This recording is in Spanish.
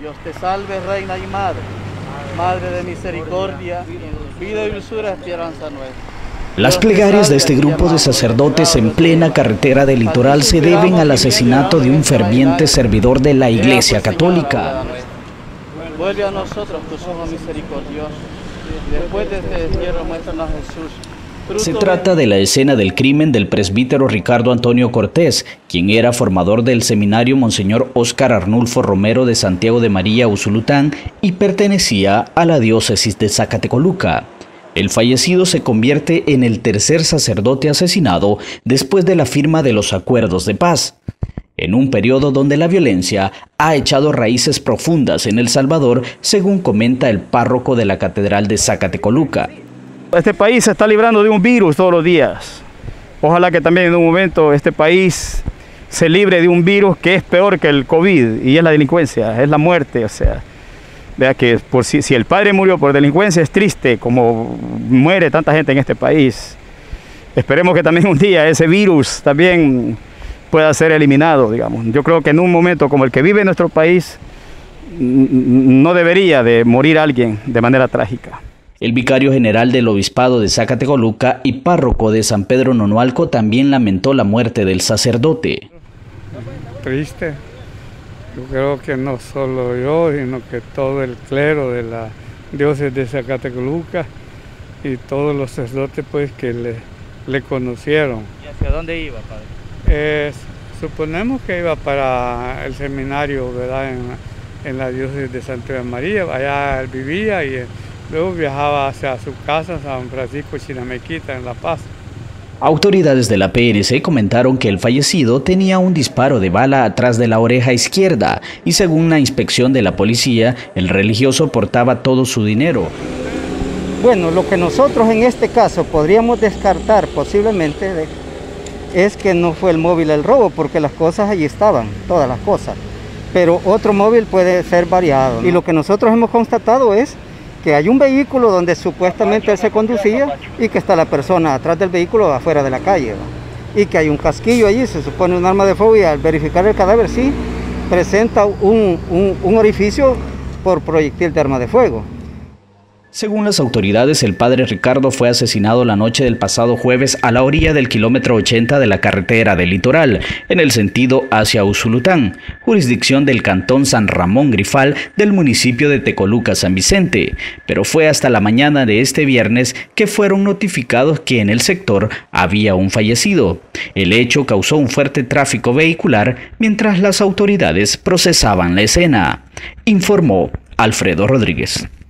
Dios te salve, Reina y Madre, Madre de misericordia, vida y dulzura, esperanza nuestra. Las plegarias de este grupo de sacerdotes en plena carretera del Litoral se deben al asesinato de un ferviente servidor de la Iglesia Católica. Vuelve a nosotros tus ojos misericordiosos. Después de este destierro, muéstranos a Jesús. Se trata de la escena del crimen del presbítero Ricardo Antonio Cortés, quien era formador del seminario Monseñor Óscar Arnulfo Romero de Santiago de María, Usulután, y pertenecía a la diócesis de Zacatecoluca. El fallecido se convierte en el tercer sacerdote asesinado después de la firma de los acuerdos de paz, en un periodo donde la violencia ha echado raíces profundas en El Salvador, según comenta el párroco de la Catedral de Zacatecoluca. Este país se está librando de un virus todos los días. Ojalá que también en un momento este país se libre de un virus que es peor que el COVID, y es la delincuencia, es la muerte. O sea, vea que si el padre murió por delincuencia, es triste como muere tanta gente en este país. Esperemos que también un día ese virus también pueda ser eliminado, digamos. Yo creo que en un momento como el que vive en nuestro país, no debería de morir alguien de manera trágica. El vicario general del Obispado de Zacatecoluca y párroco de San Pedro Nonualco también lamentó la muerte del sacerdote. Triste. Yo creo que no solo yo, sino que todo el clero de la diócesis de Zacatecoluca y todos los sacerdotes pues que le conocieron. ¿Y hacia dónde iba, padre? Suponemos que iba para el seminario, ¿verdad? En la diócesis de Santiago de María, allá él vivía y luego viajaba hacia su casa, San Francisco Chinamequita, en La Paz. Autoridades de la PNC comentaron que el fallecido tenía un disparo de bala atrás de la oreja izquierda y según la inspección de la policía, el religioso portaba todo su dinero. Bueno, lo que nosotros en este caso podríamos descartar posiblemente es que no fue el móvil el robo, porque las cosas allí estaban, todas las cosas. Pero otro móvil puede ser variado, ¿no? Y lo que nosotros hemos constatado es que hay un vehículo donde supuestamente él se conducía y que está la persona atrás del vehículo afuera de la calle, ¿no? Y que hay un casquillo allí, se supone un arma de fuego, y al verificar el cadáver sí presenta un orificio por proyectil de arma de fuego. Según las autoridades, el padre Ricardo fue asesinado la noche del pasado jueves a la orilla del kilómetro 80 de la carretera del Litoral, en el sentido hacia Usulután, jurisdicción del cantón San Ramón Grifal del municipio de Tecoluca, San Vicente. Pero fue hasta la mañana de este viernes que fueron notificados que en el sector había un fallecido. El hecho causó un fuerte tráfico vehicular mientras las autoridades procesaban la escena, informó Alfredo Rodríguez.